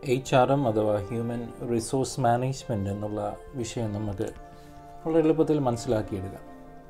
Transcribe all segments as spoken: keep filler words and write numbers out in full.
H R M അഥവാ human resource management എന്നുള്ള വിഷയം നമുക്ക് വളരെ എളുപ്പത്തിൽ മനസ്സിലാക്കിയെടുക്കാം.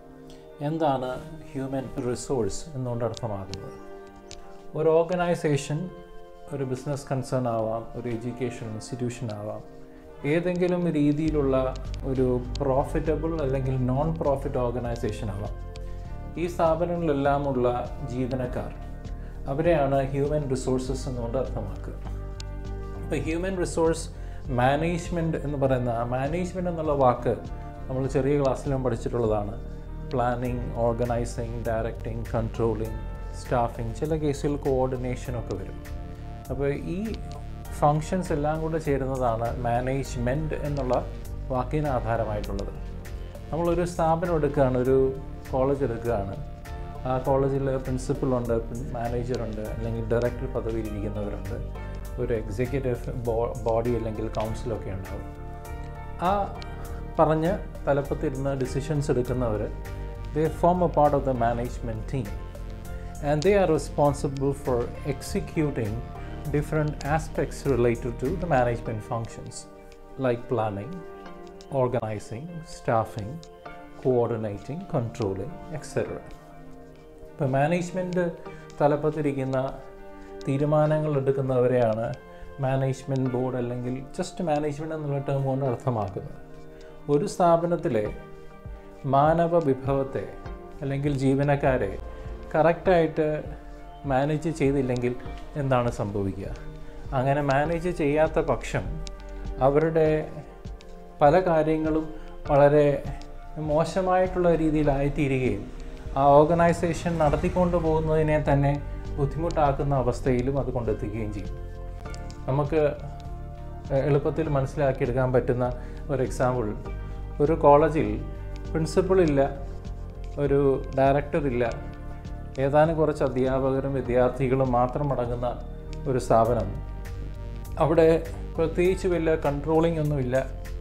എന്താണ് ഹ്യൂമൻ റിസോഴ്സ് എന്നുകൊണ്ട് അർത്ഥമാക്കുന്നത്? ഒരു ഓർഗനൈസേഷൻ, ഒരു ബിസിനസ് കൺസേൺ ആവാം, ഒരു എഡ്യൂക്കേഷൻ ഇൻസ്റ്റിറ്റ്യൂഷൻ ആവാം, ഏതെങ്കിലും രീതിയിലുള്ള ഒരു പ്രോഫിറ്റബിൾ അല്ലെങ്കിൽ നോൺ പ്രോഫിറ്റ് ഓർഗനൈസേഷൻ ആവാം. ഈ സ്ഥാപനങ്ങളിലെല്ലാമുള്ള ജീവനക്കാർ, അവരെയാണ് ഹ്യൂമൻ റിസോഴ്സസ് എന്നുകൊണ്ട് അർത്ഥമാക്കുക. ഇപ്പോൾ ഹ്യൂമൻ റിസോഴ്സ് മാനേജ്മെൻറ്റ് എന്ന് പറയുന്ന മാനേജ്മെൻറ്റ് എന്നുള്ള വാക്ക് നമ്മൾ ചെറിയ ക്ലാസ്സിലും പഠിച്ചിട്ടുള്ളതാണ്. Planning, organizing, directing, controlling, staffing, ചില കേസുകൾ കോർഡിനേഷനൊക്കെ വരും. അപ്പോൾ ഈ ഫങ്ഷൻസ് എല്ലാം കൂടെ ചേരുന്നതാണ് മാനേജ്മെൻറ്റ് എന്നുള്ള വാക്കിന് ആധാരമായിട്ടുള്ളത്. നമ്മളൊരു സ്ഥാപനം എടുക്കുകയാണ്, ഒരു കോളേജ് എടുക്കുകയാണ്. ആ കോളേജിൽ പ്രിൻസിപ്പലുണ്ട്, മാനേജറുണ്ട്, അല്ലെങ്കിൽ ഡയറക്ടർ പദവിയിലിരിക്കുന്നവരുണ്ട്, ഒരു എക്സിക്യൂട്ടീവ് ബോഡി അല്ലെങ്കിൽ കൗൺസിലൊക്കെ ഉണ്ടാവും. ആ പറഞ്ഞ് തലപ്പത്തിരുന്ന് ഡിസിഷൻസ് എടുക്കുന്നവർ, they form a part of the management team and they are responsible for executing different aspects related to the management functions like planning, organizing, staffing, coordinating, controlling, et cetera. ഇപ്പോൾ management തലപ്പത്തിരിക്കുന്ന തീരുമാനങ്ങൾ എടുക്കുന്നവരെയാണ് management board അല്ലെങ്കിൽ just management എന്നുള്ള term കൊണ്ട് അർത്ഥമാക്കുന്നത്. ഒരു സ്ഥാപനത്തിലെ മാനവ വിഭവത്തെ അല്ലെങ്കിൽ ജീവനക്കാരെ കറക്റ്റായിട്ട് മാനേജ് ചെയ്തില്ലെങ്കിൽ എന്താണ് സംഭവിക്കുക? അങ്ങനെ മാനേജ് ചെയ്യാത്ത പക്ഷം അവരുടെ പല കാര്യങ്ങളും വളരെ മോശമായിട്ടുള്ള രീതിയിലായിത്തീരുകയും ആ ഓർഗനൈസേഷൻ നടത്തിക്കൊണ്ടു പോകുന്നതിനെ തന്നെ ബുദ്ധിമുട്ടാക്കുന്ന അവസ്ഥയിലും അത് കൊണ്ടെത്തിക്കുകയും ചെയ്യും. നമുക്ക് എളുപ്പത്തിൽ മനസ്സിലാക്കിയെടുക്കാൻ പറ്റുന്ന ഒരു എക്സാമ്പിൾ, ഒരു കോളേജിൽ പ്രിൻസിപ്പളില്ല, ഒരു ഡയറക്ടറില്ല, ഏതാനും കുറച്ച് അധ്യാപകരും വിദ്യാർത്ഥികളും മാത്രം അടങ്ങുന്ന ഒരു സ്ഥാപനം. അവിടെ പ്രത്യേകിച്ച് വലിയ കൺട്രോളിംഗ് ഒന്നുമില്ല,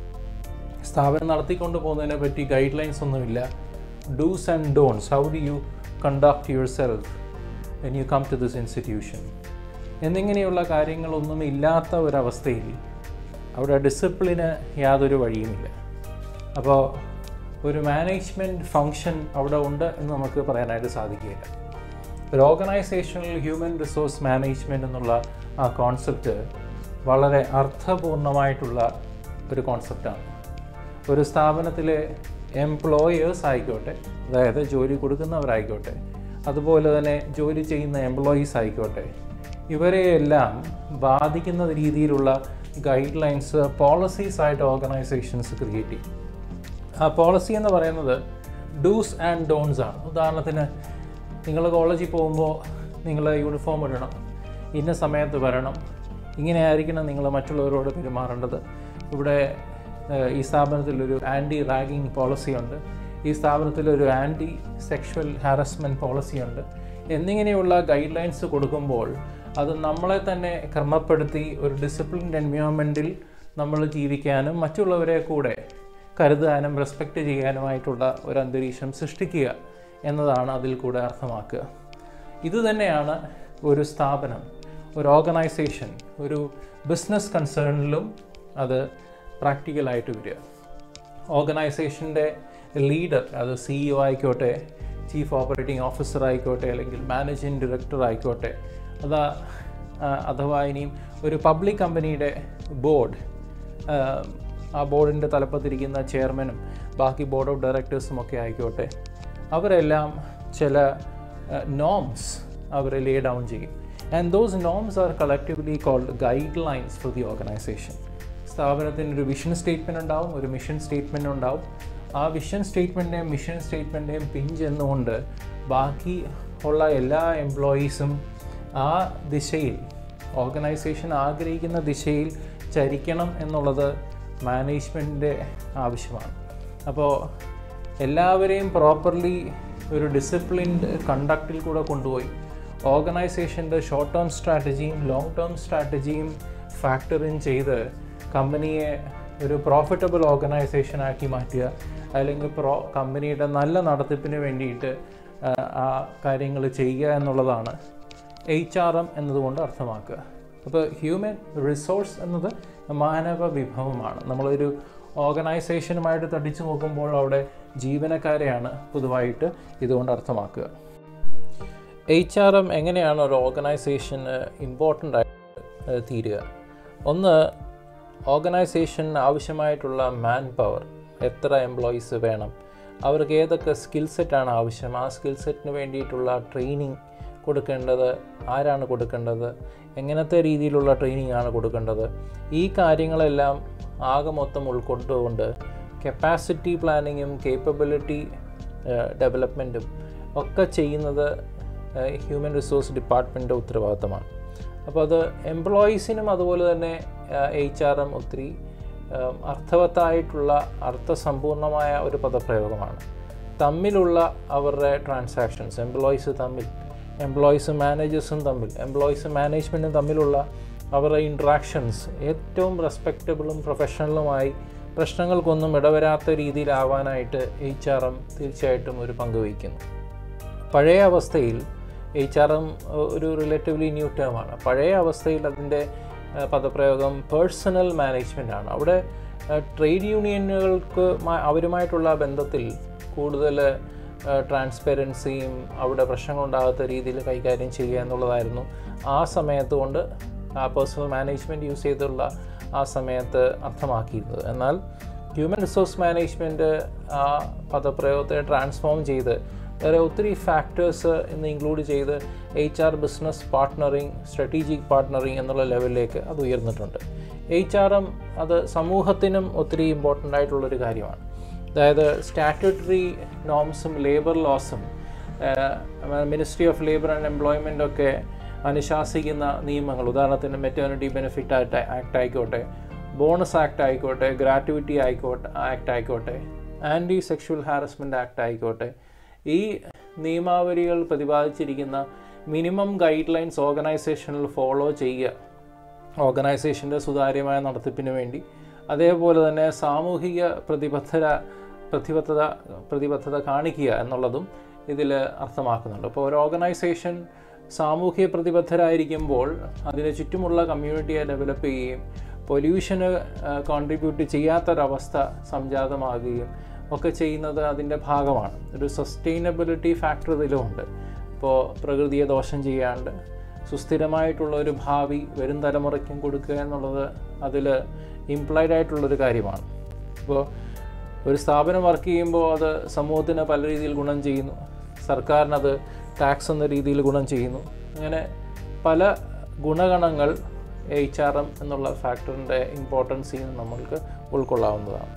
സ്ഥാപനം നടത്തിക്കൊണ്ട് പോകുന്നതിനെ പറ്റി ഗൈഡ് ലൈൻസ് ഒന്നുമില്ല. Dos and don'ts, how do you conduct yourself when you come to this institution എന്നിങ്ങനെയുള്ള കാര്യങ്ങളൊന്നും ഇല്ലാത്ത ഒരവസ്ഥയിൽ അവിടെ ഡിസിപ്ലിന് യാതൊരു വഴിയുമില്ല. അപ്പോൾ ഒരു മാനേജ്മെൻറ്റ് ഫങ്ഷൻ അവിടെ ഉണ്ട് എന്ന് നമുക്ക് പറയാനായിട്ട് സാധിക്കുകയില്ല. ഒരു ഓർഗനൈസേഷനിൽ ഹ്യൂമൻ റിസോഴ്സ് മാനേജ്മെൻറ്റ് എന്നുള്ള ആ കോൺസെപ്റ്റ് വളരെ അർത്ഥപൂർണമായിട്ടുള്ള ഒരു കോൺസെപ്റ്റാണ്. ഒരു സ്ഥാപനത്തിലെ എംപ്ലോയേഴ്സ് ആയിക്കോട്ടെ, അതായത് ജോലി കൊടുക്കുന്നവരായിക്കോട്ടെ, അതുപോലെ തന്നെ ജോലി ചെയ്യുന്ന എംപ്ലോയീസ് ആയിക്കോട്ടെ, ഇവരെയെല്ലാം ബാധിക്കുന്ന രീതിയിലുള്ള ഗൈഡ് ലൈൻസ്, പോളിസീസ് ആയിട്ട് ഓർഗനൈസേഷൻസ് ക്രിയേറ്റ് ചെയ്യും. ആ പോളിസി എന്ന് പറയുന്നത് ഡൂസ് ആൻഡ് ഡോൺസ് ആണ്. ഉദാഹരണത്തിന്, നിങ്ങൾ കോളേജിൽ പോകുമ്പോൾ നിങ്ങൾ യൂണിഫോം ഇടണം, ഇന്ന സമയത്ത് വരണം, ഇങ്ങനെയായിരിക്കണം നിങ്ങൾ മറ്റുള്ളവരോട് പെരുമാറേണ്ടത്. ഇവിടെ ഈ സ്ഥാപനത്തിലൊരു ആൻറ്റി റാഗിങ് പോളിസിയുണ്ട്, ഈ സ്ഥാപനത്തിലൊരു ആൻറ്റി സെക്ഷൽ ഹാരസ്മെൻറ്റ് പോളിസിയുണ്ട് എന്നിങ്ങനെയുള്ള ഗൈഡ് ലൈൻസ് കൊടുക്കുമ്പോൾ അത് നമ്മളെ തന്നെ ക്രമപ്പെടുത്തി ഒരു ഡിസിപ്ലിൻഡ് എൻവയോൺമെൻറ്റിൽ നമ്മൾ ജീവിക്കാനും മറ്റുള്ളവരെ കൂടെ കരുതാനും റെസ്പെക്റ്റ് ചെയ്യാനുമായിട്ടുള്ള ഒരു അന്തരീക്ഷം സൃഷ്ടിക്കുക എന്നതാണ് അതിൽ കൂടെ അർത്ഥമാക്കുക. ഇതുതന്നെയാണ് ഒരു സ്ഥാപനം, ഒരു ഓർഗനൈസേഷൻ, ഒരു ബിസിനസ് കൺസേണിലും അത് പ്രാക്ടിക്കലായിട്ട് വരിക. ഓർഗനൈസേഷൻ്റെ ലീഡർ, അത് സി ഇ ഒ ആയിക്കോട്ടെ, ചീഫ് ഓപ്പറേറ്റിംഗ് ഓഫീസർ ആയിക്കോട്ടെ, അല്ലെങ്കിൽ മാനേജിങ് ഡയറക്ടർ ആയിക്കോട്ടെ, അതാ അഥവാ ഇനിയും ഒരു പബ്ലിക് കമ്പനിയുടെ ബോർഡ്, ആ ബോർഡിൻ്റെ തലപ്പത്തിരിക്കുന്ന ചെയർമാനും ബാക്കി ബോർഡ് ഓഫ് ഡയറക്ടേഴ്സും ഒക്കെ ആയിക്കോട്ടെ, അവരെല്ലാം ചില നോംസ് അവർ ലേ ഡൗൺ ചെയ്യും. And those norms are collectively called guidelines for the organization. സ്ഥാപനത്തിന് ഒരു വിഷൻ സ്റ്റേറ്റ്മെൻറ്റ് ഉണ്ടാവും, ഒരു മിഷൻ സ്റ്റേറ്റ്മെൻറ്റ് ഉണ്ടാവും. ആ വിഷൻ സ്റ്റേറ്റ്മെൻറ്റിൻ്റെയും മിഷൻ സ്റ്റേറ്റ്മെൻറ്റിൻ്റെയും പിഞ്ചെന്നുകൊണ്ട് ബാക്കി ഉള്ള എല്ലാ എംപ്ലോയീസും ആ ദിശയിൽ, ഓർഗനൈസേഷൻ ആഗ്രഹിക്കുന്ന ദിശയിൽ ചരിക്കണം എന്നുള്ളത് മാനേജ്മെൻറ്റിൻ്റെ ആവശ്യമാണ്. അപ്പോൾ എല്ലാവരെയും പ്രോപ്പർലി ഒരു ഡിസിപ്ലിൻഡ് കണ്ടക്റ്റിൽ കൂടെ കൊണ്ടുപോയി ഓർഗനൈസേഷൻ്റെ ഷോർട്ട് ടേം സ്ട്രാറ്റജിയും ലോങ് ടേം സ്ട്രാറ്റജിയും ഫാക്ടർ ഇൻ ചെയ്ത് കമ്പനിയെ ഒരു പ്രോഫിറ്റബിൾ ഓർഗനൈസേഷനാക്കി മാറ്റുക, അല്ലെങ്കിൽ പ്രോ കമ്പനിയുടെ നല്ല നടത്തിപ്പിന് വേണ്ടിയിട്ട് ആ കാര്യങ്ങൾ ചെയ്യുക എന്നുള്ളതാണ് എച്ച് ആർ എം എന്നതുകൊണ്ട് അർത്ഥമാക്കുക. അപ്പോൾ ഹ്യൂമൻ റിസോഴ്സ് എന്നത് മാനവ വിഭവമാണ്. നമ്മളൊരു ഓർഗനൈസേഷനുമായിട്ട് തടിച്ചു നോക്കുമ്പോൾ അവിടെ ജീവനക്കാരെയാണ് പൊതുവായിട്ട് ഇതുകൊണ്ട് അർത്ഥമാക്കുക. എച്ച് ആർ എം എങ്ങനെയാണ് ഒരു ഓർഗനൈസേഷന് ഇമ്പോർട്ടൻ്റ് ആയിട്ട് തീരുക? ഒന്ന്, ഓർഗനൈസേഷന് ആവശ്യമായിട്ടുള്ള മാൻ പവർ, എത്ര എംപ്ലോയീസ് വേണം, അവർക്ക് ഏതൊക്കെ സ്കിൽ സെറ്റാണ് ആവശ്യം, ആ സ്കിൽ സെറ്റിന് വേണ്ടിയിട്ടുള്ള ട്രെയിനിങ് കൊടുക്കേണ്ടത് ആരാണ് കൊടുക്കേണ്ടത്, എങ്ങനത്തെ രീതിയിലുള്ള ട്രെയിനിങ് ആണ് കൊടുക്കേണ്ടത്, ഈ കാര്യങ്ങളെല്ലാം ആകെ മൊത്തം ഉൾക്കൊണ്ടുകൊണ്ട് കപ്പാസിറ്റി പ്ലാനിങ്ങും കേപ്പബിലിറ്റി ഡെവലപ്മെൻറ്റും ഒക്കെ ചെയ്യുന്നത് ഹ്യൂമൻ റിസോഴ്സ് ഡിപ്പാർട്ട്മെൻറ്റിൻ്റെ ഉത്തരവാദിത്തമാണ്. അപ്പോൾ അത് എംപ്ലോയീസിനും അതുപോലെ തന്നെ എച്ച് ആർ എം ഒത്തിരി അർത്ഥവത്തായിട്ടുള്ള അർത്ഥസമ്പൂർണമായ ഒരു പദപ്രയോഗമാണ്. തമ്മിലുള്ള അവരുടെ ട്രാൻസാക്ഷൻസ്, എംപ്ലോയീസ് തമ്മിൽ, എംപ്ലോയീസും മാനേജേഴ്സും തമ്മിൽ, എംപ്ലോയീസും മാനേജ്മെൻറ്റും തമ്മിലുള്ള അവരുടെ ഇൻട്രാക്ഷൻസ് ഏറ്റവും റെസ്പെക്റ്റബിളും പ്രൊഫഷണലുമായി പ്രശ്നങ്ങൾക്കൊന്നും ഇടവരാത്ത രീതിയിലാവാനായിട്ട് എച്ച് ആർ എം തീർച്ചയായിട്ടും ഒരു പങ്ക് വഹിക്കുന്നു. പഴയ അവസ്ഥയിൽ എച്ച് ആർ എം ഒരു റിലേറ്റീവ്ലി ന്യൂ ടേമാണ്. പഴയ അവസ്ഥയിൽ അതിൻ്റെ പദപ്രയോഗം പേഴ്സണൽ മാനേജ്മെൻ്റ് ആണ്. അവിടെ ട്രേഡ് യൂണിയനുകൾക്ക് അവരുമായിട്ടുള്ള ബന്ധത്തിൽ കൂടുതൽ ട്രാൻസ്പെറൻസിയും അവിടെ പ്രശ്നങ്ങളുണ്ടാകാത്ത രീതിയിൽ കൈകാര്യം ചെയ്യുക എന്നുള്ളതായിരുന്നു ആ സമയത്ത് കൊണ്ട് ആ പേഴ്സണൽ മാനേജ്മെൻറ്റ് യൂസ് ചെയ്തുള്ള ആ സമയത്ത് അർത്ഥമാക്കിയിരുന്നത്. എന്നാൽ ഹ്യൂമൻ റിസോഴ്സ് മാനേജ്മെൻറ്റ് ആ പദപ്രയോഗത്തെ ട്രാൻസ്ഫോം ചെയ്ത് വേറെ ഒത്തിരി ഫാക്ടേഴ്സ് ഇന്ന് ഇൻക്ലൂഡ് ചെയ്ത് H R business partnering, strategic partnering എന്നുള്ള ലെവലിലേക്ക് അത് ഉയർന്നിട്ടുണ്ട്. എച്ച് ആർ എം അത് സമൂഹത്തിനും ഒത്തിരി ഇമ്പോർട്ടൻ്റ് ആയിട്ടുള്ളൊരു കാര്യമാണ്. അതായത് സ്റ്റാറ്റ്യൂട്ടറി നോംസും ലേബർ ലോസും ministry of labour and employment ഒക്കെ അനുശാസിക്കുന്ന നിയമങ്ങൾ, ഉദാഹരണത്തിന് മെറ്റേണിറ്റി ബെനിഫിറ്റ് ആക്ട് ആക്ട് ആയിക്കോട്ടെ, ബോണസ് ആക്ട് ആയിക്കോട്ടെ, ഗ്രാറ്റുവിറ്റി ആയിക്കോട്ടെ ആക്ട് ആയിക്കോട്ടെ, ആൻറ്റി സെക്ഷുവൽ ഹാരസ്മെൻറ്റ് ആക്ട് ആയിക്കോട്ടെ, ഈ നിയമാവലികൾ പ്രതിപാദിച്ചിരിക്കുന്ന മിനിമം ഗൈഡ് ലൈൻസ് ഓർഗനൈസേഷനിൽ ഫോളോ ചെയ്യുക, ഓർഗനൈസേഷൻ്റെ സുതാര്യമായ നടത്തിപ്പിന് വേണ്ടി. അതേപോലെ തന്നെ സാമൂഹിക പ്രതിബദ്ധത പ്രതിബദ്ധത പ്രതിബദ്ധത കാണിക്കുക എന്നുള്ളതും ഇതിൽ അർത്ഥമാക്കുന്നുണ്ട്. അപ്പോൾ ഒരു ഓർഗനൈസേഷൻ സാമൂഹിക പ്രതിബദ്ധരായിരിക്കുമ്പോൾ അതിന് ചുറ്റുമുള്ള കമ്മ്യൂണിറ്റിയെ ഡെവലപ്പ് ചെയ്യുകയും പൊല്യൂഷന് കോൺട്രിബ്യൂട്ട് ചെയ്യാത്തൊരവസ്ഥ സംജാതമാകുകയും ഒക്കെ ചെയ്യുന്നത് അതിൻ്റെ ഭാഗമാണ്. ഒരു സസ്റ്റൈനബിലിറ്റി ഫാക്ടർ ഇതിലുമുണ്ട്. ഇപ്പോൾ പ്രകൃതിയെ ദോഷം ചെയ്യാണ്ട് സുസ്ഥിരമായിട്ടുള്ള ഒരു ഭാവി വരും തലമുറയ്ക്കും കൊടുക്കുക എന്നുള്ളത് അതിൽ ഇംപ്ലൈഡ് ആയിട്ടുള്ളൊരു കാര്യമാണ്. ഇപ്പോൾ ഒരു സ്ഥാപനം വർക്ക് ചെയ്യുമ്പോൾ അത് സമൂഹത്തിന് പല രീതിയിൽ ഗുണം ചെയ്യുന്നു, സർക്കാരിനത് ടാക്സ് എന്ന രീതിയിൽ ഗുണം ചെയ്യുന്നു. അങ്ങനെ പല ഗുണഗണങ്ങൾ എച്ച് ആർ എം എന്നുള്ള ഫാക്ടറിൻ്റെ ഇമ്പോർട്ടൻസിൽ നിന്ന് നമ്മൾക്ക് ഉൾക്കൊള്ളാവുന്നതാണ്.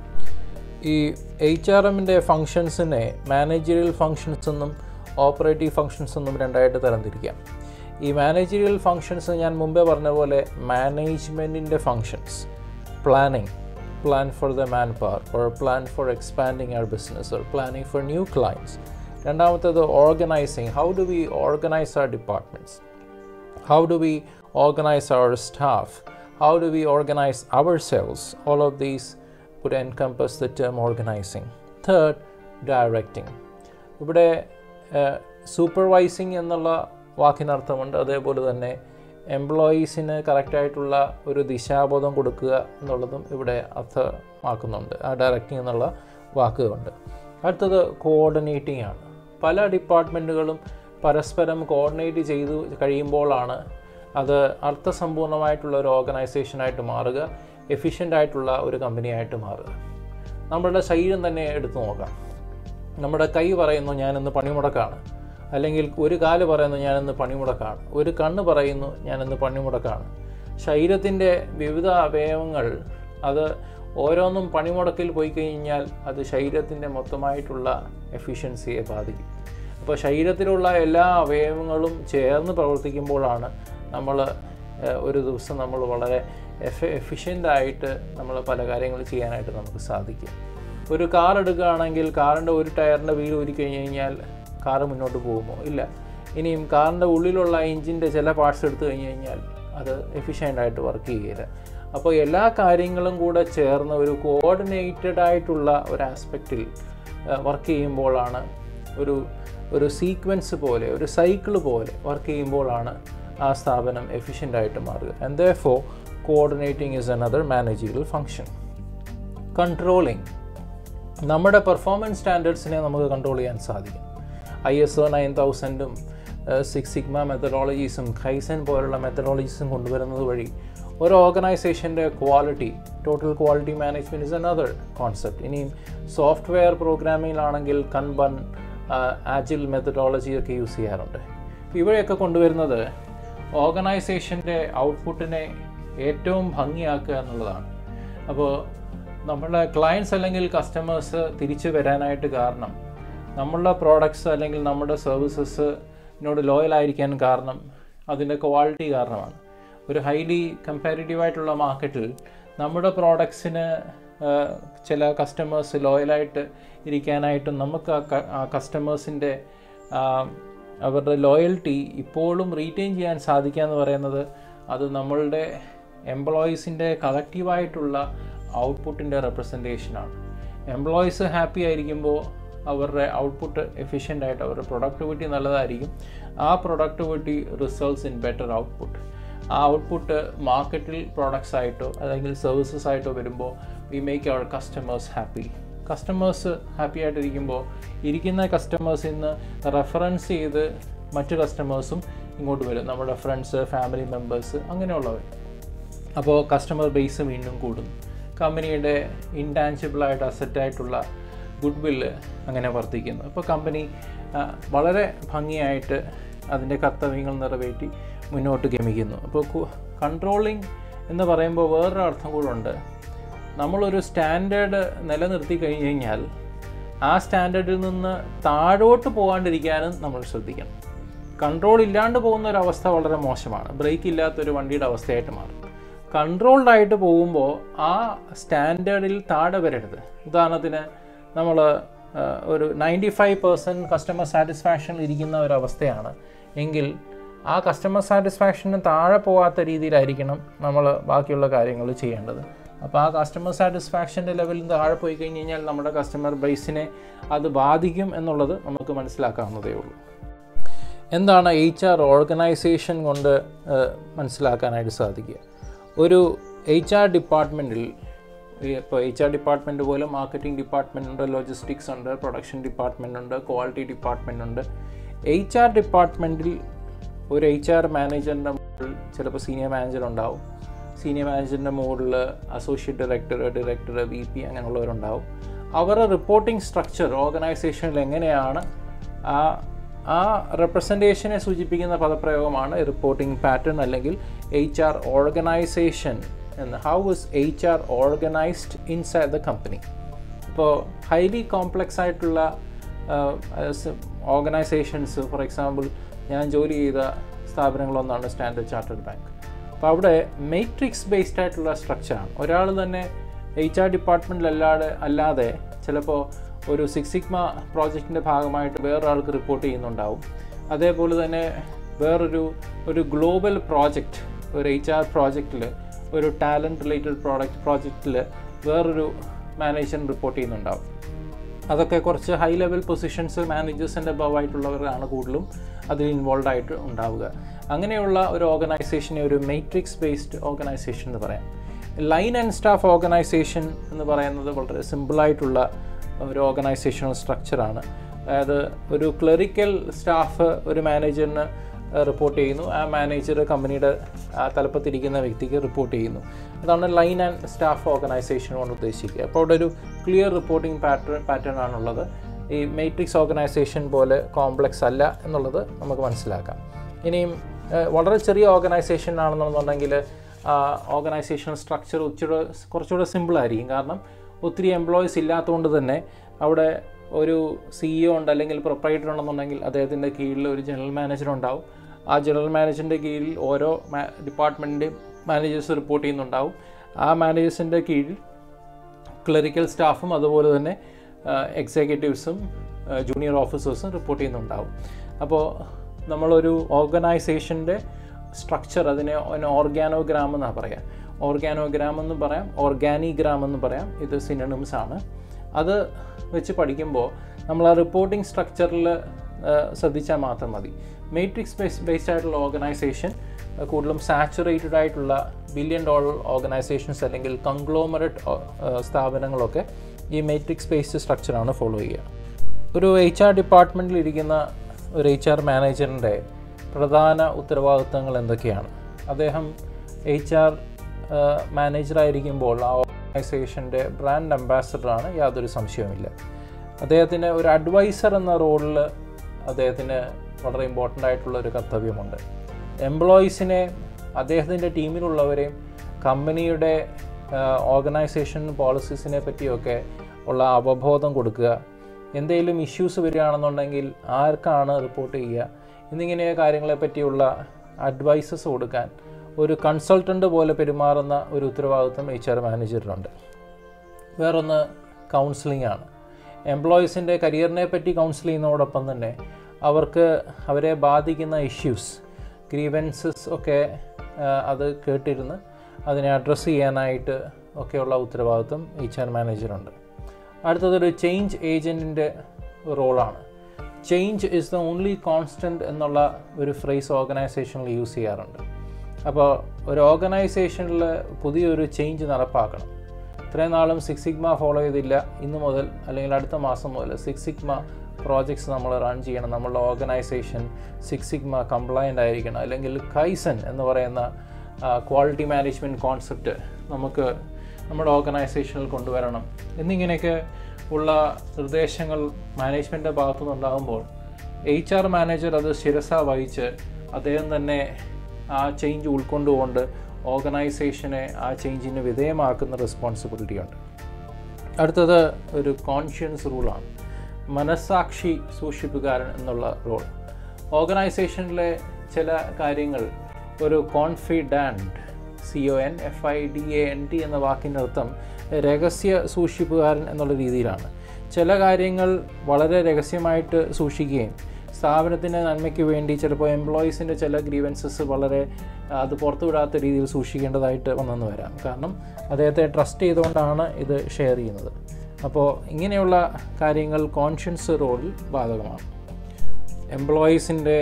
ഈ എച്ച് ആർ എമ്മിൻ്റെ ഫങ്ഷൻസിനെ മാനേജറിയൽ ഫങ്ഷൻസ് എന്നും ഓപ്പറേറ്റീവ് ഫങ്ഷൻസ് എന്നും രണ്ടായിട്ട് തരംതിരിക്കാം. ഈ മാനേജറിയൽ ഫങ്ഷൻസ് ഞാൻ മുമ്പേ പറഞ്ഞ പോലെ മാനേജ്മെൻറ്റിൻ്റെ functions, planning, plan for the manpower or plan for expanding our business or planning for new clients. രണ്ടാമത്തേത് organizing, how do we organize our departments, how do we organize our staff, how do we organize ourselves, all of these would encompass the term organizing. Third, directing. ഇവിടെ supervising എന്നുള്ള വാക്കിനർത്ഥമുണ്ട്. അതേപോലെ തന്നെ എംപ്ലോയീസിന് കറക്റ്റായിട്ടുള്ള ഒരു ദിശാബോധം കൊടുക്കുക എന്നുള്ളതും ഇവിടെ അർത്ഥമാക്കുന്നുണ്ട് ആ ഡയറക്റ്റിംഗ് എന്നുള്ള വാക്കുകളുണ്ട്. അടുത്തത് കോർഡിനേറ്റിംഗ് ആണ്. പല ഡിപ്പാർട്ട്മെൻറ്റുകളും പരസ്പരം കോർഡിനേറ്റ് ചെയ്തു കഴിയുമ്പോഴാണ് അത് അർത്ഥസമ്പൂർണ്ണമായിട്ടുള്ള ഒരു ഓർഗനൈസേഷനായിട്ട് മാറുക, എഫിഷ്യൻ്റ് ആയിട്ടുള്ള ഒരു കമ്പനിയായിട്ട് മാറുക. നമ്മളുടെ ശരീരം തന്നെ എടുത്തു നോക്കാം. നമ്മുടെ കൈ പറയുന്നു ഞാനിന്ന് പണിമുടക്കാണ്, അല്ലെങ്കിൽ ഒരു കാല് പറയുന്നു ഞാനിന്ന് പണിമുടക്കാണ്, ഒരു കണ്ണ് പറയുന്നു ഞാനിന്ന് പണിമുടക്കാണ്. ശരീരത്തിൻ്റെ വിവിധ അവയവങ്ങൾ അത് ഓരോന്നും പണിമുടക്കിൽ പോയി കഴിഞ്ഞാൽ അത് ശരീരത്തിൻ്റെ മൊത്തമായിട്ടുള്ള എഫിഷ്യൻസിയെ ബാധിക്കും. അപ്പോൾ ശരീരത്തിലുള്ള എല്ലാ അവയവങ്ങളും ചേർന്ന് പ്രവർത്തിക്കുമ്പോഴാണ് നമ്മൾ ഒരു ദിവസം നമ്മൾ വളരെ എഫ് എഫിഷ്യൻ്റായിട്ട് നമ്മൾ പല കാര്യങ്ങൾ ചെയ്യാനായിട്ട് നമുക്ക് സാധിക്കും. ഒരു കാർ എടുക്കുകയാണെങ്കിൽ കാറിൻ്റെ ഒരു ടയറിൻ്റെ വീൽ ഊരിക്കഴിഞ്ഞ് കഴിഞ്ഞാൽ കാറ് മുന്നോട്ട് പോകുമോ? ഇല്ല. ഇനിയും കാറിൻ്റെ ഉള്ളിലുള്ള എഞ്ചിൻ്റെ ചില പാർട്സ് എടുത്തു കഴിഞ്ഞ് കഴിഞ്ഞാൽ അത് എഫിഷ്യൻ്റായിട്ട് വർക്ക് ചെയ്യുകയില്ല. അപ്പോൾ എല്ലാ കാര്യങ്ങളും കൂടെ ചേർന്ന് ഒരു കോർഡിനേറ്റഡ് ആയിട്ടുള്ള ഒരു ആസ്പെക്റ്റിൽ വർക്ക് ചെയ്യുമ്പോഴാണ്, ഒരു ഒരു സീക്വൻസ് പോലെ, ഒരു സൈക്കിൾ പോലെ വർക്ക് ചെയ്യുമ്പോഴാണ് ആ സ്ഥാപനം എഫിഷ്യൻ്റായിട്ട് മാറുക. And therefore coordinating is another managerial function. Controlling, നമ്മുടെ പെർഫോമൻസ് സ്റ്റാൻഡേർഡ്സിനെ നമുക്ക് കൺട്രോൾ ചെയ്യാൻ സാധിക്കും. ഐ എസ് ഒ നയൻ തൗസൻഡും സിക്സ് സിഗ്മ മെത്തഡോളജീസും കൈസൻ പോലുള്ള മെത്തഡോളജീസും കൊണ്ടുവരുന്നത് വഴി ഒരു ഓർഗനൈസേഷൻ്റെ quality, total quality management is another concept. ഇനിയും സോഫ്റ്റ്വെയർ പ്രോഗ്രാമിങ്ങിലാണെങ്കിൽ കൺബൺ, ആജിൽ മെത്തഡോളജി ഒക്കെ യൂസ് ചെയ്യാറുണ്ട്. ഇവയൊക്കെ കൊണ്ടുവരുന്നത് ഓർഗനൈസേഷൻ്റെ ഔട്ട്പുട്ടിനെ ഏറ്റവും ഭംഗിയാക്കുക എന്നുള്ളതാണ്. അപ്പോൾ നമ്മളുടെ ക്ലയൻസ് അല്ലെങ്കിൽ കസ്റ്റമേഴ്സ് തിരിച്ചു വരാനായിട്ട് കാരണം നമ്മളുടെ പ്രോഡക്ട്സ് അല്ലെങ്കിൽ നമ്മുടെ സർവീസസിനോട് ലോയലായിരിക്കാൻ കാരണം അതിൻ്റെ ക്വാളിറ്റി കാരണമാണ്. ഒരു ഹൈലി കമ്പാരിറ്റീവായിട്ടുള്ള മാർക്കറ്റിൽ നമ്മുടെ പ്രോഡക്ട്സിന് ചില കസ്റ്റമേഴ്സ് ലോയലായിട്ട് ഇരിക്കാനായിട്ടും നമുക്ക് ആ കസ്റ്റമേഴ്സിൻ്റെ അവരുടെ ലോയൽറ്റി ഇപ്പോഴും റീറ്റെയിൻ ചെയ്യാൻ സാധിക്കുക എന്ന് പറയുന്നത് അത് നമ്മളുടെ എംപ്ലോയീസിൻ്റെ കളക്റ്റീവായിട്ടുള്ള ഔട്ട്പുട്ടിൻ്റെ റെപ്രസെൻറ്റേഷനാണ്. എംപ്ലോയീസ് ഹാപ്പി ആയിരിക്കുമ്പോൾ അവരുടെ ഔട്ട്പുട്ട് എഫിഷ്യൻ്റായിട്ട്, അവരുടെ പ്രൊഡക്ടിവിറ്റി നല്ലതായിരിക്കും. ആ productivity results in better output. ആ ഔട്ട്പുട്ട് മാർക്കറ്റിൽ പ്രോഡക്ട്സ് ആയിട്ടോ അല്ലെങ്കിൽ സർവീസസ് ആയിട്ടോ വരുമ്പോൾ we make our customers happy. Customers happy ആയിട്ടിരിക്കുമ്പോൾ ഇരിക്കുന്ന കസ്റ്റമേഴ്സിൽ നിന്ന് റെഫറൻസ് ചെയ്ത് മറ്റ് കസ്റ്റമേഴ്സും ഇങ്ങോട്ട് വരും, നമ്മുടെ ഫ്രണ്ട്സ്, ഫാമിലി മെമ്പേഴ്സ്, അങ്ങനെയുള്ളവർ. അപ്പോൾ കസ്റ്റമർ ബേസ് വീണ്ടും കൂടും. കമ്പനിയുടെ ഇൻടാൻജിബിളായിട്ട് അസറ്റായിട്ടുള്ള ഗുഡ് വില്ല് അങ്ങനെ വർദ്ധിക്കുന്നു. അപ്പോൾ കമ്പനി വളരെ ഭംഗിയായിട്ട് അതിൻ്റെ കർത്തവ്യങ്ങൾ നിറവേറ്റി മുന്നോട്ട് ഗമിക്കുന്നു. അപ്പോൾ കൺട്രോളിങ് എന്ന് പറയുമ്പോൾ വേറൊരു അർത്ഥം കൂടെ ഉണ്ട്. നമ്മളൊരു സ്റ്റാൻഡേർഡ് നിലനിർത്തി കഴിഞ്ഞ് കഴിഞ്ഞാൽ ആ സ്റ്റാൻഡേർഡിൽ നിന്ന് താഴോട്ട് പോകാണ്ടിരിക്കാനും നമ്മൾ ശ്രദ്ധിക്കണം. കൺട്രോൾ ഇല്ലാണ്ട് പോകുന്ന ഒരു അവസ്ഥ വളരെ മോശമാണ്. ബ്രേക്ക് ഇല്ലാത്തൊരു വണ്ടിയുടെ അവസ്ഥയായിട്ട് മാറും. കൺട്രോൾഡായിട്ട് പോകുമ്പോൾ ആ സ്റ്റാൻഡേർഡിൽ താഴെ വരരുത്. ഉദാഹരണത്തിന് നമ്മൾ ഒരു നയൻറ്റി ഫൈവ് പെർസെൻറ്റ് കസ്റ്റമർ സാറ്റിസ്ഫാക്ഷനിൽ ഇരിക്കുന്ന ഒരവസ്ഥയാണ് എങ്കിൽ ആ കസ്റ്റമർ സാറ്റിസ്ഫാക്ഷന് താഴെ പോകാത്ത രീതിയിലായിരിക്കണം നമ്മൾ ബാക്കിയുള്ള കാര്യങ്ങൾ ചെയ്യേണ്ടത്. അപ്പോൾ ആ കസ്റ്റമർ സാറ്റിസ്ഫാക്ഷൻ്റെ ലെവലിൽ താഴെ പോയി കഴിഞ്ഞ് കഴിഞ്ഞാൽ നമ്മുടെ കസ്റ്റമർ ബേസിനെ അത് ബാധിക്കും എന്നുള്ളത് നമുക്ക് മനസ്സിലാക്കാവുന്നതേ ഉള്ളൂ. എന്താണ് എച്ച് ആർ ഓർഗനൈസേഷൻ കൊണ്ട് മനസ്സിലാക്കാനായിട്ട് സാധിക്കുക? ഒരു എച്ച് ആർ ഡിപ്പാർട്ട്മെൻറ്റിൽ, ഇപ്പോൾ എച്ച് ആർ ഡിപ്പാർട്ട്മെൻറ്റ് പോലെ മാർക്കറ്റിംഗ് ഡിപ്പാർട്ട്മെൻ്റ് ഉണ്ട്, ലോജിസ്റ്റിക്സ് ഉണ്ട്, പ്രൊഡക്ഷൻ ഡിപ്പാർട്ട്മെൻ്റ് ഉണ്ട്, ക്വാളിറ്റി ഡിപ്പാർട്ട്മെൻ്റ് ഉണ്ട്. എച്ച് ആർ ഡിപ്പാർട്ട്മെൻറ്റിൽ ഒരു എച്ച് ആർ മാനേജറിൻ്റെ മുകളിൽ ചിലപ്പോൾ സീനിയർ മാനേജർ ഉണ്ടാവും. സീനിയർ മാനേജറിൻ്റെ മുകളിൽ associate director, director, V P അങ്ങനെയുള്ളവരുണ്ടാവും. അവരുടെ റിപ്പോർട്ടിംഗ് സ്ട്രക്ചർ ഓർഗനൈസേഷനിൽ എങ്ങനെയാണ്, ആ ആ റെപ്രസെൻറ്റേഷനെ സൂചിപ്പിക്കുന്ന പദപ്രയോഗമാണ് റിപ്പോർട്ടിംഗ് പാറ്റേൺ അല്ലെങ്കിൽ എച്ച് ആർ ഓർഗനൈസേഷൻ എന്ന്. How is H R organized inside the company? ഇപ്പോൾ ഹൈലി കോംപ്ലക്സ് ആയിട്ടുള്ള ഓർഗനൈസേഷൻസ്, ഫോർ എക്സാമ്പിൾ ഞാൻ ജോലി ചെയ്ത സ്ഥാപനങ്ങളൊന്നാണ് സ്റ്റാൻഡേർഡ് ചാർട്ടേഡ് ബാങ്ക്. അപ്പോൾ അവിടെ മെട്രിക്സ് ബേസ്ഡ് ആയിട്ടുള്ള സ്ട്രക്ചറാണ്. ഒരാൾ തന്നെ എച്ച് ആർ ഡിപ്പാർട്ട്മെൻറ്റിലല്ലാതെ അല്ലാതെ ചിലപ്പോൾ ഒരു സിക്സ് സിഗ്മ പ്രോജക്റ്റിൻ്റെ ഭാഗമായിട്ട് വേറൊരാൾക്ക് റിപ്പോർട്ട് ചെയ്യുന്നുണ്ടാവും. അതേപോലെ തന്നെ വേറൊരു ഒരു ഗ്ലോബൽ പ്രോജക്റ്റ്, ഒരു എച്ച് ആർ പ്രോജക്റ്റിൽ, ഒരു ടാലൻറ്റ് റിലേറ്റഡ് പ്രോഡക്റ്റ് പ്രോജക്റ്റിൽ വേറൊരു മാനേജറിന് റിപ്പോർട്ട് ചെയ്യുന്നുണ്ടാവും. അതൊക്കെ കുറച്ച് ഹൈ ലെവൽ പൊസിഷൻസ്, മാനേജേഴ്സിൻ്റെ അബവായിട്ടുള്ളവരാണ് കൂടുതലും അതിൽ ഇൻവോൾവ് ആയിട്ട് ഉണ്ടാവുക. അങ്ങനെയുള്ള ഒരു ഓർഗനൈസേഷനെ ഒരു മെട്രിക്സ് ബേസ്ഡ് ഓർഗനൈസേഷൻ എന്ന് പറയാം. ലൈൻ ആൻഡ് സ്റ്റാഫ് ഓർഗനൈസേഷൻ എന്ന് പറയുന്നത് വളരെ സിമ്പിളായിട്ടുള്ള ഒരു ഓർഗനൈസേഷണൽ സ്ട്രക്ചറാണ്. അതായത് ഒരു ക്ലറിക്കൽ സ്റ്റാഫ് ഒരു മാനേജറിന് റിപ്പോർട്ട് ചെയ്യുന്നു, ആ മാനേജർ കമ്പനിയുടെ തലപ്പത്തിരിക്കുന്ന വ്യക്തിക്ക് റിപ്പോർട്ട് ചെയ്യുന്നു. അതാണ് ലൈൻ ആൻഡ് സ്റ്റാഫ് ഓർഗനൈസേഷൻ കൊണ്ട് ഉദ്ദേശിക്കുക. അപ്പോൾ അവിടെ ഒരു ക്ലിയർ റിപ്പോർട്ടിംഗ് പാറ്റേൺ പാറ്റേൺ ആണുള്ളത്. ഈ മെട്രിക്സ് ഓർഗനൈസേഷൻ പോലെ കോംപ്ലക്സ് അല്ല എന്നുള്ളത് നമുക്ക് മനസ്സിലാക്കാം. ഇനിയും വളരെ ചെറിയ ഓർഗനൈസേഷൻ ആണെന്നുണ്ടെങ്കിൽ ഓർഗനൈസേഷണൽ സ്ട്രക്ചർ ഇച്ചിരി കുറച്ചുകൂടെ സിമ്പിളായിരിക്കും. കാരണം ഒത്തിരി എംപ്ലോയീസ് ഇല്ലാത്തതുകൊണ്ട് തന്നെ അവിടെ ഒരു സിഇഒ ഉണ്ട് അല്ലെങ്കിൽ പ്രൊപ്പറേറ്റർ ഉണ്ടെന്നുണ്ടെങ്കിൽ അദ്ദേഹത്തിൻ്റെ കീഴിൽ ഒരു ജനറൽ മാനേജർ ഉണ്ടാവും. ആ ജനറൽ മാനേജറിൻ്റെ കീഴിൽ ഓരോ ഡിപ്പാർട്ട്മെൻറ്റിൻ്റെയും മാനേജേഴ്സ് റിപ്പോർട്ട് ചെയ്യുന്നുണ്ടാവും. ആ മാനേജേഴ്സിൻ്റെ കീഴിൽ ക്ലറിക്കൽ സ്റ്റാഫും അതുപോലെ തന്നെ എക്സിക്യൂട്ടീവ്സും ജൂനിയർ ഓഫീസേഴ്സും റിപ്പോർട്ട് ചെയ്യുന്നുണ്ടാവും. അപ്പോൾ നമ്മളൊരു ഓർഗനൈസേഷൻ്റെ സ്ട്രക്ചർ അതിനെ ഓർഗാനോഗ്രാം എന്നാണ് പറയാം. ഓർഗാനോഗ്രാം എന്ന് പറയാം, ഓർഗാനിഗ്രാം എന്ന് പറയാം. ഇത് സിനോണിംസ് ആണ്. അത് വെച്ച് പഠിക്കുമ്പോൾ നമ്മൾ ആ റിപ്പോർട്ടിംഗ് സ്ട്രക്ചറിൽ ശ്രദ്ധിച്ചാൽ മാത്രം മതി. മെട്രിക്സ് ബേസ് ബേസ്ഡ് ആയിട്ടുള്ള ഓർഗനൈസേഷൻ കൂടുതലും സാച്ചുറേറ്റഡ് ആയിട്ടുള്ള ബില്യൺ ഡോളർ ഓർഗനൈസേഷൻസ് അല്ലെങ്കിൽ കൺഗ്ലോമറേറ്റ് സ്ഥാപനങ്ങളൊക്കെ ഈ മെട്രിക്സ് ബേസ്ഡ് സ്ട്രക്ചറാണ് ഫോളോ ചെയ്യുക. ഒരു എച്ച് ആർ ഡിപ്പാർട്ട്മെൻറ്റിൽ ഇരിക്കുന്ന ഒരു എച്ച് ആർ മാനേജറിൻ്റെ പ്രധാന ഉത്തരവാദിത്തങ്ങൾ എന്തൊക്കെയാണ്? അദ്ദേഹം എച്ച് ആർ മാനേജറായിരിക്കുമ്പോൾ ആ ഓർഗനൈസേഷൻ്റെ ബ്രാൻഡ് അംബാസഡറാണ്, യാതൊരു സംശയവുമില്ല. അദ്ദേഹത്തിന് ഒരു അഡ്വൈസർ എന്ന റോളിൽ അദ്ദേഹത്തിന് വളരെ ഇമ്പോർട്ടൻ്റ് ആയിട്ടുള്ള ഒരു കർത്തവ്യമുണ്ട്. എംപ്ലോയീസിനെ, അദ്ദേഹത്തിൻ്റെ ടീമിലുള്ളവരെയും കമ്പനിയുടെ ഓർഗനൈസേഷൻ പോളിസീസിനെ പറ്റിയൊക്കെ ഉള്ള അവബോധം കൊടുക്കുക, എന്തെങ്കിലും ഇഷ്യൂസ് വരികയാണെന്നുണ്ടെങ്കിൽ ആർക്കാണ് റിപ്പോർട്ട് ചെയ്യുക എന്നിങ്ങനെ കാര്യങ്ങളെ പറ്റിയുള്ള അഡ്വൈസസ് കൊടുക്കാൻ ഒരു കൺസൾട്ടൻ്റ് പോലെ പെരുമാറുന്ന ഒരു ഉത്തരവാദിത്വം എച്ച് ആർ മാനേജറിനുണ്ട്. വേറൊന്ന് കൗൺസിലിംഗ് ആണ്. എംപ്ലോയീസിൻ്റെ കരിയറിനെ പറ്റി കൗൺസിൽ ചെയ്യുന്നതോടൊപ്പം തന്നെ അവർക്ക് അവരെ ബാധിക്കുന്ന ഇഷ്യൂസ്, ഗ്രീവൻസസ് ഒക്കെ അത് കേട്ടിരുന്ന് അതിനെ അഡ്രസ്സ് ചെയ്യാനായിട്ട് ഒക്കെയുള്ള ഉത്തരവാദിത്വം എച്ച് ആർ മാനേജറുണ്ട്. അടുത്തതൊരു ചേഞ്ച് ഏജൻറ്റിൻ്റെ റോളാണ്. Change is the only constant എന്നുള്ള ഒരു ഫ്രേസ് ഓർഗനൈസേഷനിൽ യൂസ് ചെയ്യാറുണ്ട്. അപ്പോൾ ഒരു ഓർഗനൈസേഷനിൽ പുതിയൊരു ചേഞ്ച് നടപ്പാക്കണം. ഇത്രയും നാളും സിക്സ് സിഗ്മ ഫോളോ ചെയ്തില്ല, ഇന്ന് മുതൽ അല്ലെങ്കിൽ അടുത്ത മാസം മുതൽ സിക്സ് സിഗ്മ പ്രോജക്ട്സ് നമ്മൾ റൺ ചെയ്യണം, നമ്മളുടെ ഓർഗനൈസേഷൻ സിക്സ് സിഗ്മ കംപ്ലയൻ്റ് ആയിരിക്കണം, അല്ലെങ്കിൽ കൈസൻ എന്ന് പറയുന്ന ക്വാളിറ്റി മാനേജ്മെൻറ്റ് കോൺസെപ്റ്റ് നമുക്ക് നമ്മുടെ ഓർഗനൈസേഷനിൽ കൊണ്ടുവരണം എന്നിങ്ങനെയൊക്കെ ഉള്ള നിർദ്ദേശങ്ങൾ മാനേജ്മെൻറ്റിൻ്റെ ഭാഗത്തു നിന്നുണ്ടാകുമ്പോൾ എച്ച് ആർ മാനേജർ അത് ശിരസ വഹിച്ച് അദ്ദേഹം തന്നെ ആ ചേഞ്ച് ഉൾക്കൊണ്ടുകൊണ്ട് ഓർഗനൈസേഷനെ ആ ചേഞ്ചിന് വിധേയമാക്കുന്ന റെസ്പോൺസിബിലിറ്റി ഉണ്ട്. അടുത്തത് ഒരു കോൺഷ്യൻസ് റൂളാണ്. മനസ്സാക്ഷി സൂക്ഷിപ്പുകാരൻ എന്നുള്ള റോൾ. ഓർഗനൈസേഷനിലെ ചില കാര്യങ്ങൾ ഒരു confident, C O N F I D A N T എന്ന വാക്കിൻ്റെ അർത്ഥം രഹസ്യ സൂക്ഷിപ്പുകാരൻ എന്നുള്ള രീതിയിലാണ്. ചില കാര്യങ്ങൾ വളരെ രഹസ്യമായിട്ട് സൂക്ഷിക്കുകയും സ്ഥാപനത്തിൻ്റെ നന്മയ്ക്ക് വേണ്ടി ചിലപ്പോൾ എംപ്ലോയീസിൻ്റെ ചില ഗ്രീവൻസസ് വളരെ അത് പുറത്തുവിടാത്ത രീതിയിൽ സൂക്ഷിക്കേണ്ടതായിട്ട് വന്നെന്ന് വരാം. കാരണം അദ്ദേഹത്തെ ട്രസ്റ്റ് ചെയ്തുകൊണ്ടാണ് ഇത് ഷെയർ ചെയ്യുന്നത്. അപ്പോൾ ഇങ്ങനെയുള്ള കാര്യങ്ങൾ കോൺഷ്യൻസ് റോളിൽ ബാധകമാണ്. എംപ്ലോയീസിൻ്റെ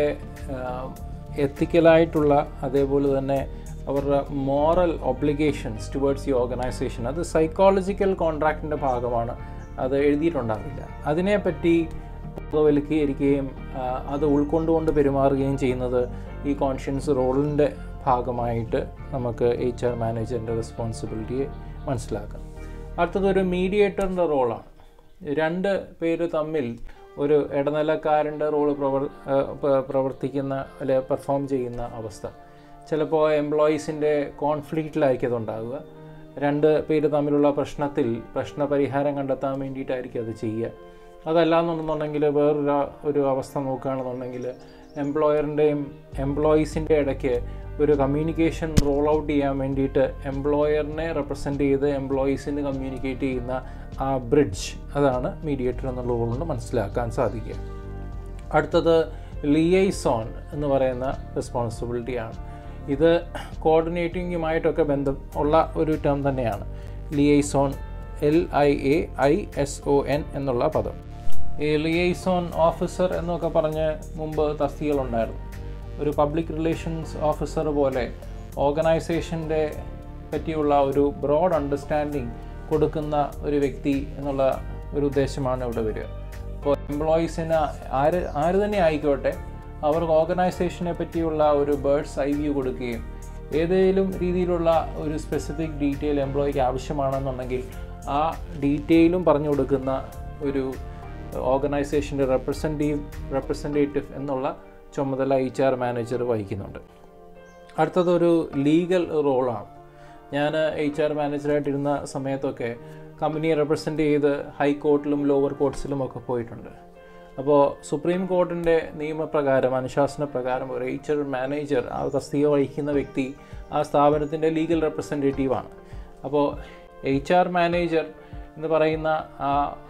എത്തിക്കലായിട്ടുള്ള അതേപോലെ തന്നെ അവരുടെ മോറൽ ഒബ്ലിഗേഷൻസ് ടുവേർഡ്സ് ഈ ഓർഗനൈസേഷൻ, അത് സൈക്കോളജിക്കൽ കോൺട്രാക്റ്റിൻ്റെ ഭാഗമാണ്, അത് എഴുതിയിട്ടുണ്ടാവില്ല. അതിനെപ്പറ്റി ബോധവൽക്കരിക്കുകയും അത് ഉൾക്കൊണ്ടുകൊണ്ട് പെരുമാറുകയും ചെയ്യുന്നത് ഈ കോൺഷ്യൻസ് റോളിൻ്റെ ഭാഗമായിട്ട് നമുക്ക് എച്ച് ആർ മാനേജറിൻ്റെ റെസ്പോൺസിബിലിറ്റിയെ മനസ്സിലാക്കാം. അടുത്തതൊരു മീഡിയേറ്ററിൻ്റെ റോളാണ്. രണ്ട് പേര് തമ്മിൽ ഒരു ഇടനിലക്കാരൻ്റെ റോള് പ്രവർ പ്രവർത്തിക്കുന്ന അല്ലെ പെർഫോം ചെയ്യുന്ന അവസ്ഥ. ചിലപ്പോൾ എംപ്ലോയീസിൻ്റെ കോൺഫ്ലിക്റ്റിലായിരിക്കും അതുണ്ടാകുക. രണ്ട് പേര് തമ്മിലുള്ള പ്രശ്നത്തിൽ പ്രശ്നപരിഹാരം കണ്ടെത്താൻ വേണ്ടിയിട്ടായിരിക്കും അത് ചെയ്യുക. അതല്ലാന്നുണ്ടെന്നുണ്ടെങ്കിൽ വേറൊരു ഒരു അവസ്ഥ നോക്കുകയാണെന്നുണ്ടെങ്കിൽ എംപ്ലോയറിൻ്റെയും എംപ്ലോയീസിൻ്റെ ഇടയ്ക്ക് ഒരു കമ്മ്യൂണിക്കേഷൻ റോൾ ഔട്ട് ചെയ്യാൻ വേണ്ടിയിട്ട് എംപ്ലോയറിനെ റെപ്രസെൻ്റ് ചെയ്ത് എംപ്ലോയീസിന് കമ്മ്യൂണിക്കേറ്റ് ചെയ്യുന്ന ആ ബ്രിഡ്ജ്, അതാണ് മീഡിയേറ്റർ എന്നുള്ള റോളുകൊണ്ട് മനസ്സിലാക്കാൻ സാധിക്കുക. അടുത്തത് ലിയൈസോൺ എന്ന് പറയുന്ന റെസ്പോൺസിബിലിറ്റിയാണ്. ഇത് കോർഡിനേറ്റിങ്ങുമായിട്ടൊക്കെ ബന്ധം ഉള്ള ഒരു ടേം തന്നെയാണ്. Liaison, L I A I S O N എന്നുള്ള പദം. ഈ ലിയൈസോൺ ഓഫീസർ എന്നൊക്കെ പറഞ്ഞ് മുമ്പ് തസ്തികകളുണ്ടായിരുന്നു. ഒരു പബ്ലിക് റിലേഷൻസ് ഓഫീസർ പോലെ ഓർഗനൈസേഷൻ്റെ പറ്റിയുള്ള ഒരു ബ്രോഡ് അണ്ടർസ്റ്റാൻഡിങ് കൊടുക്കുന്ന ഒരു വ്യക്തി എന്നുള്ള ഒരു ഉദ്ദേശമാണ് ഇവിടെ വരിക. അപ്പോൾ എംപ്ലോയീസിന് ആര് ആര് തന്നെ ആയിക്കോട്ടെ, അവർക്ക് ഓർഗനൈസേഷനെ പറ്റിയുള്ള ഒരു ബേർഡ്സ് ഐ വ്യൂ കൊടുക്കുകയും ഏതെങ്കിലും രീതിയിലുള്ള ഒരു സ്പെസിഫിക് ഡീറ്റെയിൽ എംപ്ലോയിക്ക് ആവശ്യമാണെന്നുണ്ടെങ്കിൽ ആ ഡീറ്റെയിലും പറഞ്ഞു കൊടുക്കുന്ന ഒരു ഓർഗനൈസേഷൻ്റെ റെപ്രസെൻറ്റീവ് റെപ്രസെൻറ്റേറ്റീവ് എന്നുള്ള ചുമതല എച്ച് ആർ മാനേജർ വഹിക്കുന്നുണ്ട്. അടുത്തതൊരു ലീഗൽ റോളാണ്. ഞാൻ എച്ച് ആർ മാനേജറായിട്ടിരുന്ന സമയത്തൊക്കെ കമ്പനിയെ റെപ്രസെൻ്റ് ചെയ്ത് ഹൈക്കോർട്ടിലും ലോവർ കോർട്ട്സിലും ഒക്കെ പോയിട്ടുണ്ട്. അപ്പോൾ സുപ്രീം കോർട്ടിൻ്റെ നിയമപ്രകാരം, അനുശാസന പ്രകാരം ഒരു എച്ച് ആർ മാനേജർ, ആ തസ്തിക വഹിക്കുന്ന വ്യക്തി ആ സ്ഥാപനത്തിൻ്റെ ലീഗൽ റെപ്രസെൻറ്റേറ്റീവാണ്. അപ്പോൾ എച്ച് ആർ മാനേജർ എന്ന് പറയുന്ന ആ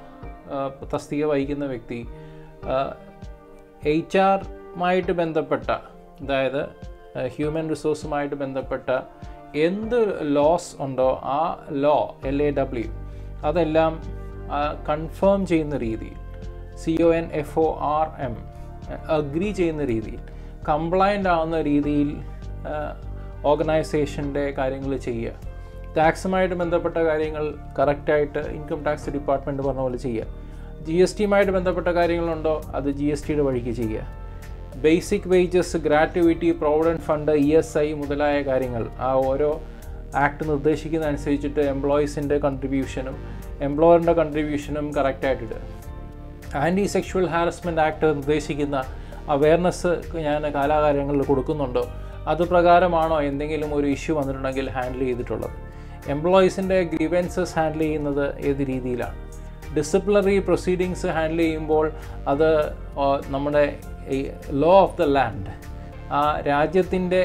തസ്തിക വഹിക്കുന്ന വ്യക്തി എച്ച് ആറുമായിട്ട് ബന്ധപ്പെട്ട, അതായത് ഹ്യൂമൻ റിസോഴ്സുമായിട്ട് ബന്ധപ്പെട്ട എന്ത് ലോസ് ഉണ്ടോ ആ ലോ, എൽ എ ഡബ്ല്യു, അതെല്ലാം കൺഫേം ചെയ്യുന്ന രീതിയിൽ, C O N F O R M, agree ചെയ്യുന്ന രീതിയിൽ കംപ്ലൈൻ്റ് ആവുന്ന രീതിയിൽ ഓർഗനൈസേഷൻ്റെ കാര്യങ്ങൾ ചെയ്യുക. ടാക്സുമായിട്ട് ബന്ധപ്പെട്ട കാര്യങ്ങൾ കറക്റ്റായിട്ട് ഇൻകം ടാക്സ് ഡിപ്പാർട്ട്മെൻറ്റ് പറഞ്ഞ പോലെ ചെയ്യുക. ജി എസ് ടിയുമായിട്ട് ബന്ധപ്പെട്ട കാര്യങ്ങളുണ്ടോ അത് ജി എസ് ടിയുടെ വഴിക്ക് ചെയ്യുക. Basic wages, gratuity, provident fund, E S I മുതലായ കാര്യങ്ങൾ ആ ഓരോ ആക്ട് നിർദ്ദേശിക്കുന്ന അനുസരിച്ചിട്ട് എംപ്ലോയീസിൻ്റെ കൺട്രിബ്യൂഷനും എംപ്ലോയറിൻ്റെ കൺട്രിബ്യൂഷനും കറക്റ്റായിട്ടിടുക. ആൻറ്റി സെക്ഷുവൽ ഹാരസ്മെൻറ്റ് ആക്ട് നിർദ്ദേശിക്കുന്ന അവെയർനെസ് ഞാൻ കാലാകാലങ്ങളിൽ കൊടുക്കുന്നുണ്ടോ, അതുപ്രകാരമാണോ എന്തെങ്കിലും ഒരു ഇഷ്യൂ വന്നിട്ടുണ്ടെങ്കിൽ ഹാൻഡിൽ ചെയ്തിട്ടുള്ളത്. എംപ്ലോയീസിൻ്റെ ഗ്രീവൻസസ് ഹാൻഡിൽ ചെയ്യുന്നത് ഏത് രീതിയിലാണ്. ഡിസിപ്ലിനറി പ്രൊസീഡിങ്സ് ഹാൻഡിൽ ചെയ്യുമ്പോൾ അത് നമ്മുടെ ലോ ഓഫ് ദ ലാൻഡ്, ആ രാജ്യത്തിൻ്റെ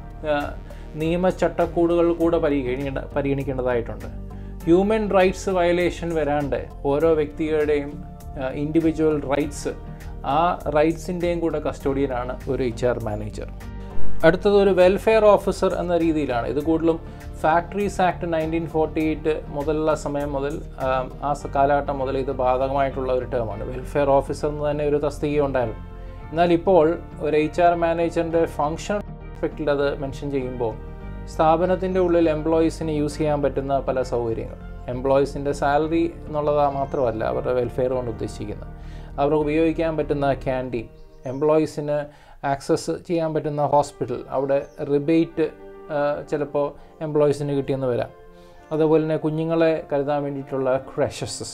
നിയമചട്ടക്കൂടുകൾ കൂടെ പരിഗണിക്കേണ്ട പരിഗണിക്കേണ്ടതായിട്ടുണ്ട്. ഹ്യൂമൻ റൈറ്റ്സ് വയലേഷൻ വരാണ്ട് ഓരോ വ്യക്തിയുടെയും ഇൻഡിവിജ്വൽ റൈറ്റ്സ്, ആ റൈറ്റ്സിൻ്റെയും കൂടെ കസ്റ്റോഡിയനാണ് ഒരു എച്ച് ആർ മാനേജർ. അടുത്തത് ഒരു വെൽഫെയർ ഓഫീസർ എന്ന രീതിയിലാണ്. ഇത് കൂടുതലും factories act nineteen forty eight മുതലുള്ള സമയം മുതൽ ആ കാലഘട്ടം മുതൽ ഇത് ബാധകമായിട്ടുള്ള ഒരു ടേമാണ്. വെൽഫെയർ ഓഫീസർ എന്ന് തന്നെ ഒരു തസ്തിക ഉണ്ടായിരുന്നു. എന്നാൽ ഇപ്പോൾ ഒരു എച്ച് ആർ മാനേജറിൻ്റെ ഫങ്ഷൻ ആസ്പെക്റ്റിൽ അത് മെൻഷൻ ചെയ്യുമ്പോൾ സ്ഥാപനത്തിൻ്റെ ഉള്ളിൽ എംപ്ലോയീസിന് യൂസ് ചെയ്യാൻ പറ്റുന്ന പല സൗകര്യങ്ങൾ, എംപ്ലോയീസിൻ്റെ സാലറി എന്നുള്ളത് മാത്രമല്ല അവരുടെ വെൽഫെയർ കൊണ്ട് ഉദ്ദേശിക്കുന്നത്, അവർക്ക് ഉപയോഗിക്കാൻ പറ്റുന്ന ക്യാൻറ്റീൻ, എംപ്ലോയീസിന് ആക്സസ് ചെയ്യാൻ പറ്റുന്ന ഹോസ്പിറ്റൽ, അവിടെ റിബേറ്റ് ചിലപ്പോൾ എംപ്ലോയീസിന് കിട്ടിയെന്ന് വരാം. അതുപോലെ തന്നെ കുഞ്ഞുങ്ങളെ കരുതാൻ വേണ്ടിയിട്ടുള്ള ക്രഷസ്.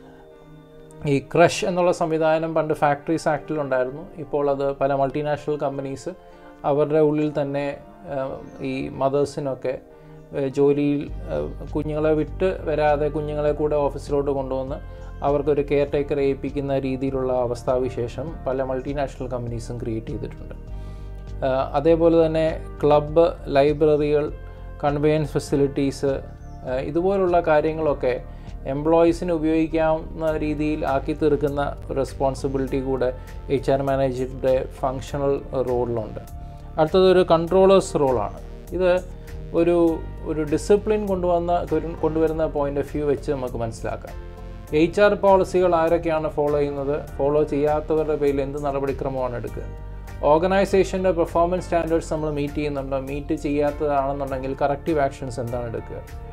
ഈ ക്രഷ് എന്നുള്ള സംവിധാനം പണ്ട് ഫാക്ടറീസ് ആക്ടിലുണ്ടായിരുന്നു. ഇപ്പോൾ അത് പല മൾട്ടിനാഷണൽ കമ്പനീസ് അവരുടെ ഉള്ളിൽ തന്നെ ഈ മദേഴ്സിനൊക്കെ ജോലിയിൽ കുഞ്ഞുങ്ങളെ വിട്ട് വരാതെ കുഞ്ഞുങ്ങളെ കൂടെ ഓഫീസിലോട്ട് കൊണ്ടുവന്ന് അവർക്കൊരു കെയർ ടേക്കർ ഏൽപ്പിക്കുന്ന രീതിയിലുള്ള അവസ്ഥാവിശേഷം പല മൾട്ടിനാഷണൽ കമ്പനീസും ക്രിയേറ്റ് ചെയ്തിട്ടുണ്ട്. അതേപോലെ തന്നെ ക്ലബ്ബ്, ലൈബ്രറികൾ, കൺവെയൻസ് ഫെസിലിറ്റീസ്, ഇതുപോലുള്ള കാര്യങ്ങളൊക്കെ എംപ്ലോയീസിന് ഉപയോഗിക്കാവുന്ന രീതിയിൽ ആക്കി തീർക്കുന്ന റെസ്പോൺസിബിലിറ്റി കൂടെ എച്ച് ആർ മാനേജറുടെ ഫങ്ഷണൽ റോളിലുണ്ട്. അടുത്തതൊരു കൺട്രോളേഴ്സ് റോളാണ്. ഇത് ഒരു ഒരു ഡിസിപ്ലിൻ കൊണ്ടുവന്ന കൊണ്ടുവരുന്ന പോയിൻ്റ് ഓഫ് വ്യൂ വെച്ച് നമുക്ക് മനസ്സിലാക്കാം. എച്ച് ആർ പോളിസികൾ ആരൊക്കെയാണ് ഫോളോ ചെയ്യുന്നത്, ഫോളോ ചെയ്യാത്തവരുടെ പേരിൽ എന്ത് നടപടിക്രമമാണ് എടുക്കുക, ഓർഗനൈസേഷൻ്റെ പെർഫോമൻസ് സ്റ്റാൻഡേർഡ്സ് നമ്മൾ മീറ്റ് ചെയ്യുന്നുണ്ടോ, മീറ്റ് ചെയ്യാത്തതാണെന്നുണ്ടെങ്കിൽ കറക്റ്റീവ് ആക്ഷൻസ് എന്താണ് എടുക്കുക,